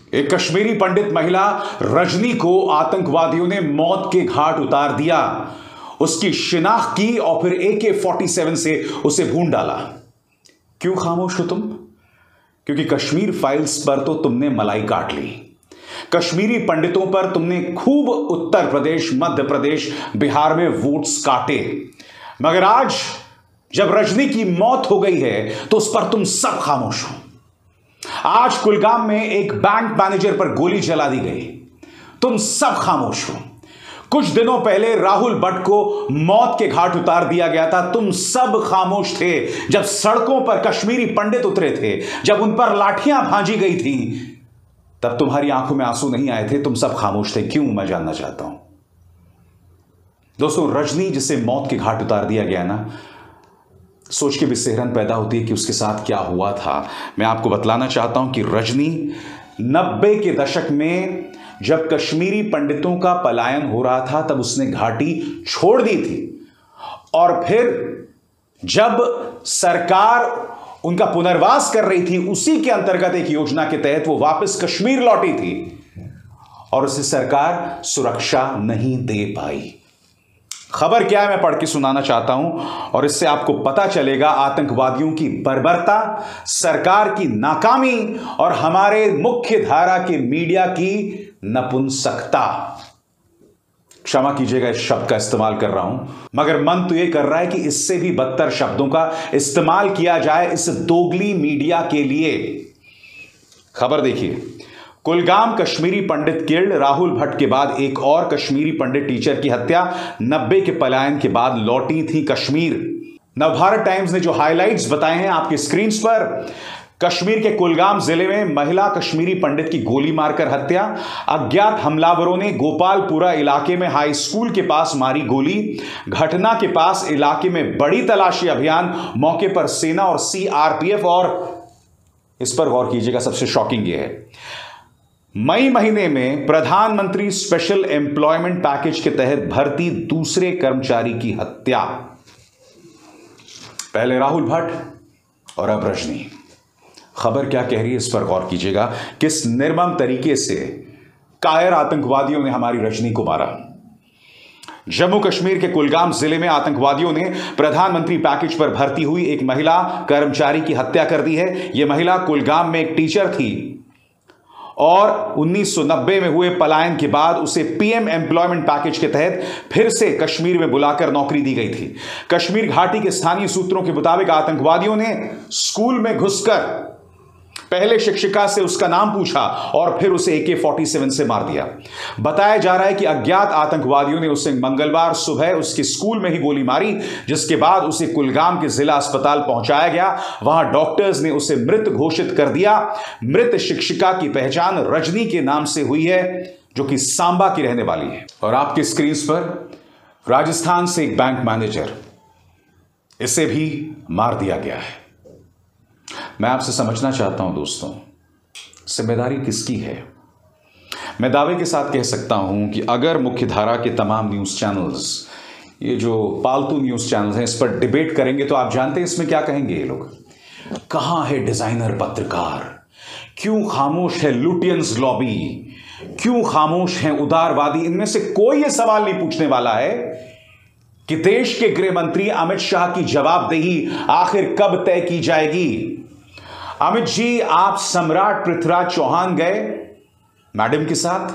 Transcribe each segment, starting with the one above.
एक कश्मीरी पंडित महिला रजनी को आतंकवादियों ने मौत के घाट उतार दिया। उसकी शिनाख्त की और फिर AK-47 से उसे भून डाला। क्यों खामोश हो तुम? क्योंकि कश्मीर फाइल्स पर तो तुमने मलाई काट ली। कश्मीरी पंडितों पर तुमने खूब उत्तर प्रदेश, मध्य प्रदेश, बिहार में वोट्स काटे, मगर आज जब रजनी की मौत हो गई है तो उस पर तुम सब खामोश हो। आज कुलगाम में एक बैंक मैनेजर पर गोली चला दी गई, तुम सब खामोश हो। कुछ दिनों पहले राहुल भट्ट को मौत के घाट उतार दिया गया था, तुम सब खामोश थे। जब सड़कों पर कश्मीरी पंडित उतरे थे, जब उन पर लाठियां भांजी गई थी, तब तुम्हारी आंखों में आंसू नहीं आए थे, तुम सब खामोश थे। क्यों? मैं जानना चाहता हूं। दोस्तों, रजनी जिसे मौत के घाट उतार दिया गया ना, सोच के भी सिहरन पैदा होती है कि उसके साथ क्या हुआ था। मैं आपको बतलाना चाहता हूं कि रजनी 90 के दशक में जब कश्मीरी पंडितों का पलायन हो रहा था, तब उसने घाटी छोड़ दी थी, और फिर जब सरकार उनका पुनर्वास कर रही थी, उसी के अंतर्गत एक योजना के तहत वो वापस कश्मीर लौटी थी, और उसे सरकार सुरक्षा नहीं दे पाई। खबर क्या है मैं पढ़ के सुनाना चाहता हूं, और इससे आपको पता चलेगा आतंकवादियों की बर्बरता, सरकार की नाकामी और हमारे मुख्य धारा के मीडिया की नपुंसकता। क्षमा कीजिएगा इस शब्द का इस्तेमाल कर रहा हूं, मगर मन तो यह कर रहा है कि इससे भी बदतर शब्दों का इस्तेमाल किया जाए इस दोगली मीडिया के लिए। खबर देखिए, कुलगाम कश्मीरी पंडित किल्ड, राहुल भट्ट के बाद एक और कश्मीरी पंडित टीचर की हत्या। 90 के पलायन के बाद लौटी थी कश्मीर। नवभारत टाइम्स ने जो हाइलाइट्स बताए हैं आपके स्क्रीन पर, कश्मीर के कुलगाम जिले में महिला कश्मीरी पंडित की गोली मारकर हत्या। अज्ञात हमलावरों ने गोपालपुरा इलाके में हाई स्कूल के पास मारी गोली। घटना के पास इलाके में बड़ी तलाशी अभियान, मौके पर सेना और CRPF, और इस पर गौर कीजिएगा, सबसे शॉकिंग यह है, मई महीने में प्रधानमंत्री स्पेशल एम्प्लॉयमेंट पैकेज के तहत भर्ती दूसरे कर्मचारी की हत्या। पहले राहुल भट्ट और अब रजनी। खबर क्या कह रही है इस पर गौर कीजिएगा। किस निर्मम तरीके से कायर आतंकवादियों ने हमारी रजनी को मारा। जम्मू कश्मीर के कुलगाम जिले में आतंकवादियों ने प्रधानमंत्री पैकेज पर भर्ती हुई एक महिला कर्मचारी की हत्या कर दी है। यह महिला कुलगाम में एक टीचर थी और 1990 में हुए पलायन के बाद उसे PM एम्प्लॉयमेंट पैकेज के तहत फिर से कश्मीर में बुलाकर नौकरी दी गई थी। कश्मीर घाटी के स्थानीय सूत्रों के मुताबिक आतंकवादियों ने स्कूल में घुसकर पहले शिक्षिका से उसका नाम पूछा और फिर उसे AK-47 से मार दिया। बताया जा रहा है कि अज्ञात आतंकवादियों ने उसे मंगलवार सुबह उसके स्कूल में ही गोली मारी, जिसके बाद उसे कुलगाम के जिला अस्पताल पहुंचाया गया। वहां डॉक्टर्स ने उसे मृत घोषित कर दिया। मृत शिक्षिका की पहचान रजनी के नाम से हुई है, जो कि सांबा की रहने वाली है। और आपके स्क्रीन पर राजस्थान से एक बैंक मैनेजर, इसे भी मार दिया गया है। मैं आपसे समझना चाहता हूं दोस्तों, जिम्मेदारी किसकी है? मैं दावे के साथ कह सकता हूं कि अगर मुख्यधारा के तमाम न्यूज़ चैनल्स, ये जो पालतू न्यूज़ चैनल्स हैं, इस पर डिबेट करेंगे तो आप जानते हैं इसमें क्या कहेंगे ये लोग? कहां है डिजाइनर पत्रकार? क्यों खामोश है लुटियंस लॉबी? क्यों खामोश है उदारवादी? इनमें से कोई ये सवाल नहीं पूछने वाला है कि देश के गृह मंत्री अमित शाह की जवाबदेही आखिर कब तय की जाएगी। अमित जी, आप सम्राट पृथ्वीराज चौहान गए मैडम के साथ,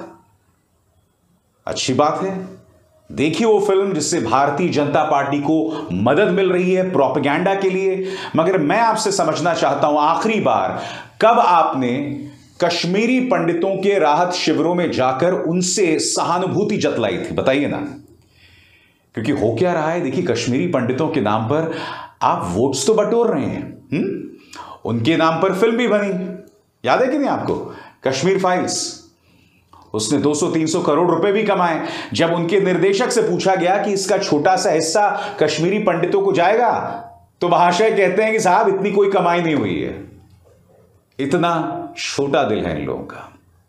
अच्छी बात है, देखिए वो फिल्म जिससे भारतीय जनता पार्टी को मदद मिल रही है प्रोपेगेंडा के लिए, मगर मैं आपसे समझना चाहता हूं आखिरी बार कब आपने कश्मीरी पंडितों के राहत शिविरों में जाकर उनसे सहानुभूति जतलाई थी? बताइए ना। क्योंकि हो क्या रहा है, देखिए, कश्मीरी पंडितों के नाम पर आप वोट्स तो बटोर रहे हैं। उनके नाम पर फिल्म भी बनी, याद है कि नहीं आपको, कश्मीर फाइल्स। उसने 200-300 करोड़ रुपए भी कमाए। जब उनके निर्देशक से पूछा गया कि इसका छोटा सा हिस्सा कश्मीरी पंडितों को जाएगा, तो महाशय कहते हैं कि साहब इतनी कोई कमाई नहीं हुई है। इतना छोटा दिल है इन लोगों का।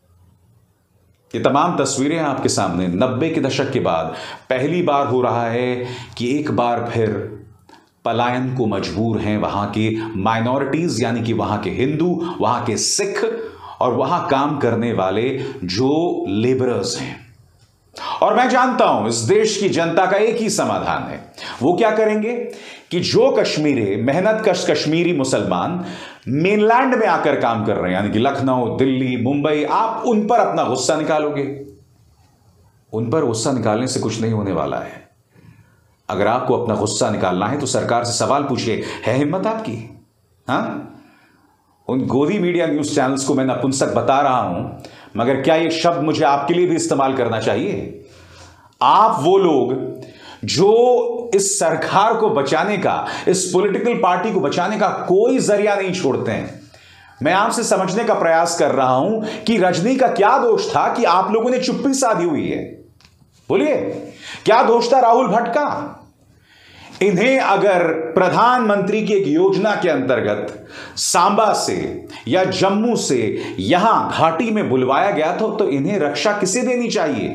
ये तमाम तस्वीरें आपके सामने 90 के दशक के बाद पहली बार हो रहा है कि एक बार फिर पलायन को मजबूर हैं वहां के माइनॉरिटीज, यानी कि वहां के हिंदू, वहां के सिख और वहां काम करने वाले जो लेबरर्स हैं। और मैं जानता हूं इस देश की जनता का एक ही समाधान है। वो क्या करेंगे कि जो कश्मीरी मेहनत कश कश्मीरी मुसलमान मेनलैंड में आकर काम कर रहे हैं, यानी कि लखनऊ, दिल्ली, मुंबई, आप उन पर अपना गुस्सा निकालोगे। उन पर गुस्सा निकालने से कुछ नहीं होने वाला है। अगर आपको अपना गुस्सा निकालना है तो सरकार से सवाल पूछिए, है हिम्मत आपकी? हाँ, उन गोदी मीडिया न्यूज चैनल्स को मैं नपुंसक बता रहा हूं, मगर क्या ये शब्द मुझे आपके लिए भी इस्तेमाल करना चाहिए? आप वो लोग जो इस सरकार को बचाने का, इस पॉलिटिकल पार्टी को बचाने का कोई जरिया नहीं छोड़ते हैं। मैं आपसे समझने का प्रयास कर रहा हूं कि रजनी का क्या दोष था कि आप लोगों ने चुप्पी साधी हुई है? बोलिए, क्या दोष था राहुल भट्ट का? इन्हें अगर प्रधानमंत्री की एक योजना के अंतर्गत सांबा से या जम्मू से यहां घाटी में बुलवाया गया तो इन्हें रक्षा किसे देनी चाहिए?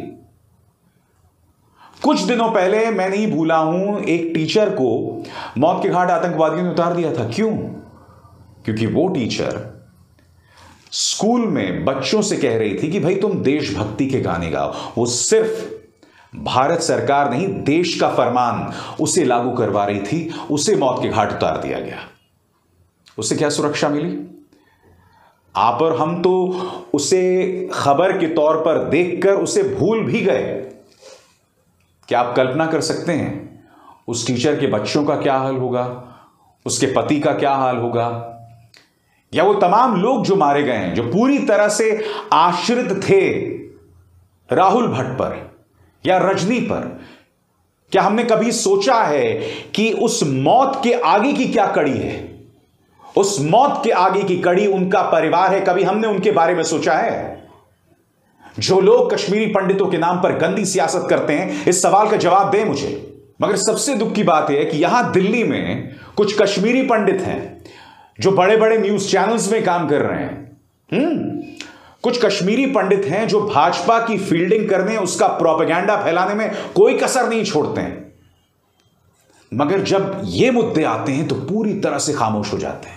कुछ दिनों पहले मैं नहीं भूला हूं, एक टीचर को मौत के घाट आतंकवादियों ने उतार दिया था। क्यों? क्योंकि वो टीचर स्कूल में बच्चों से कह रही थी कि भाई तुम देशभक्ति के गाने गाओ। वो सिर्फ भारत सरकार नहीं, देश का फरमान उसे लागू करवा रही थी, उसे मौत के घाट उतार दिया गया। उसे क्या सुरक्षा मिली? आप और हम तो उसे खबर के तौर पर देखकर उसे भूल भी गए। क्या आप कल्पना कर सकते हैं उस टीचर के बच्चों का क्या हाल होगा, उसके पति का क्या हाल होगा, या वो तमाम लोग जो मारे गए हैं, जो पूरी तरह से आश्रित थे राहुल भट्ट पर या रजनी पर? क्या हमने कभी सोचा है कि उस मौत के आगे की क्या कड़ी है? उस मौत के आगे की कड़ी उनका परिवार है। कभी हमने उनके बारे में सोचा है? जो लोग कश्मीरी पंडितों के नाम पर गंदी सियासत करते हैं, इस सवाल का जवाब दें मुझे। मगर सबसे दुख की बात है कि यहां दिल्ली में कुछ कश्मीरी पंडित हैं जो बड़े बड़े न्यूज चैनल्स में काम कर रहे हैं। कुछ कश्मीरी पंडित हैं जो भाजपा की फील्डिंग करने, उसका प्रोपेगेंडा फैलाने में कोई कसर नहीं छोड़ते हैं। मगर जब ये मुद्दे आते हैं तो पूरी तरह से खामोश हो जाते हैं।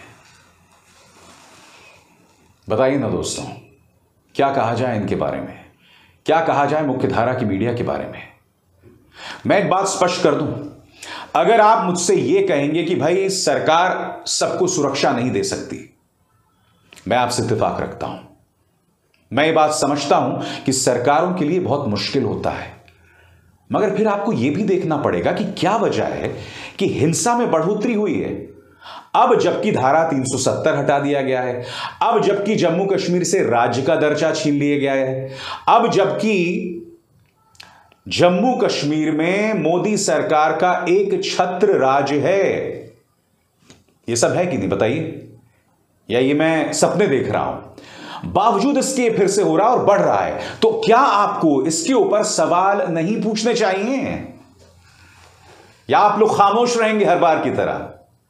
बताइए ना दोस्तों, क्या कहा जाए इनके बारे में? क्या कहा जाए मुख्यधारा की मीडिया के बारे में? मैं एक बात स्पष्ट कर दूं, अगर आप मुझसे यह कहेंगे कि भाई सरकार सबको सुरक्षा नहीं दे सकती, मैं आपसे इत्तेफाक रखता हूं। मैं ये बात समझता हूं कि सरकारों के लिए बहुत मुश्किल होता है, मगर फिर आपको यह भी देखना पड़ेगा कि क्या वजह है कि हिंसा में बढ़ोतरी हुई है। अब जबकि धारा 370 हटा दिया गया है, अब जबकि जम्मू कश्मीर से राज्य का दर्जा छीन लिया गया है, अब जबकि जम्मू कश्मीर में मोदी सरकार का एक छत्र राज है। यह सब है कि नहीं बताइए? या ये मैं सपने देख रहा हूं? बावजूद इसके फिर से हो रहा और बढ़ रहा है, तो क्या आपको इसके ऊपर सवाल नहीं पूछने चाहिए? या आप लोग खामोश रहेंगे हर बार की तरह?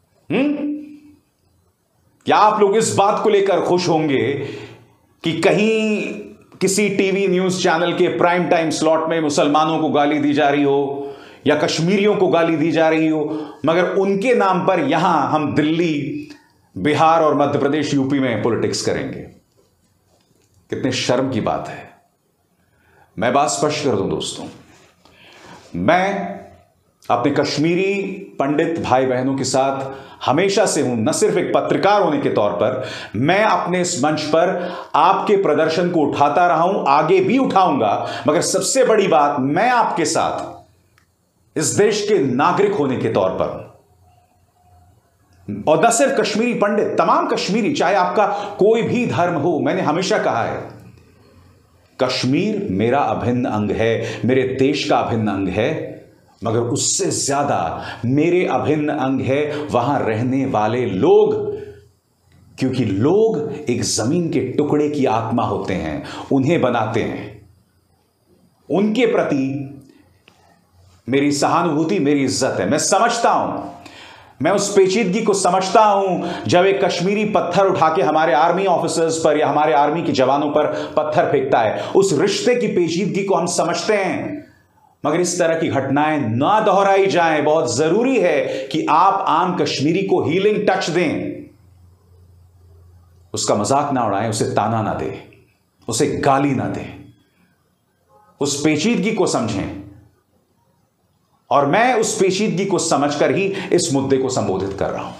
या आप लोग इस बात को लेकर खुश होंगे कि कहीं किसी टीवी न्यूज चैनल के प्राइम टाइम स्लॉट में मुसलमानों को गाली दी जा रही हो या कश्मीरियों को गाली दी जा रही हो, मगर उनके नाम पर यहां हम दिल्ली, बिहार और मध्य प्रदेश, यूपी में पॉलिटिक्स करेंगे? कितने शर्म की बात है। मैं बात स्पष्ट कर दूं दोस्तों, मैं अपने कश्मीरी पंडित भाई बहनों के साथ हमेशा से हूं। न सिर्फ एक पत्रकार होने के तौर पर, मैं अपने इस मंच पर आपके प्रदर्शन को उठाता रहा हूं, आगे भी उठाऊंगा। मगर सबसे बड़ी बात, मैं आपके साथ इस देश के नागरिक होने के तौर पर, और न सिर्फ कश्मीरी पंडित, तमाम कश्मीरी, चाहे आपका कोई भी धर्म हो। मैंने हमेशा कहा है, कश्मीर मेरा अभिन्न अंग है, मेरे देश का अभिन्न अंग है, मगर उससे ज्यादा मेरे अभिन्न अंग है वहां रहने वाले लोग। क्योंकि लोग एक जमीन के टुकड़े की आत्मा होते हैं, उन्हें बनाते हैं। उनके प्रति मेरी सहानुभूति, मेरी इज्जत है। मैं समझता हूं, मैं उस पेचीदगी को समझता हूं जब एक कश्मीरी पत्थर उठा के हमारे आर्मी ऑफिसर्स पर या हमारे आर्मी के जवानों पर पत्थर फेंकता है। उस रिश्ते की पेचीदगी को हम समझते हैं, मगर इस तरह की घटनाएं ना दोहराई जाएं। बहुत जरूरी है कि आप आम कश्मीरी को हीलिंग टच दें। उसका मजाक ना उड़ाएं, उसे ताना ना दें, उसे गाली ना दें, उस पेचीदगी को समझें। और मैं उस पेचीदगी को समझकर ही इस मुद्दे को संबोधित कर रहा हूं।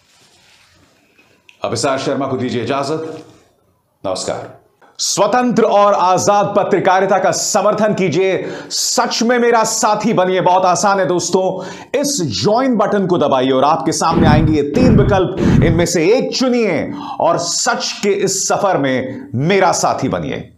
अभिसार शर्मा को दीजिए इजाजत। नमस्कार। स्वतंत्र और आजाद पत्रकारिता का समर्थन कीजिए, सच में मेरा साथी बनिए। बहुत आसान है दोस्तों, इस ज्वाइन बटन को दबाइए और आपके सामने आएंगे ये 3 विकल्प, इनमें से एक चुनिए और सच के इस सफर में मेरा साथी बनिए।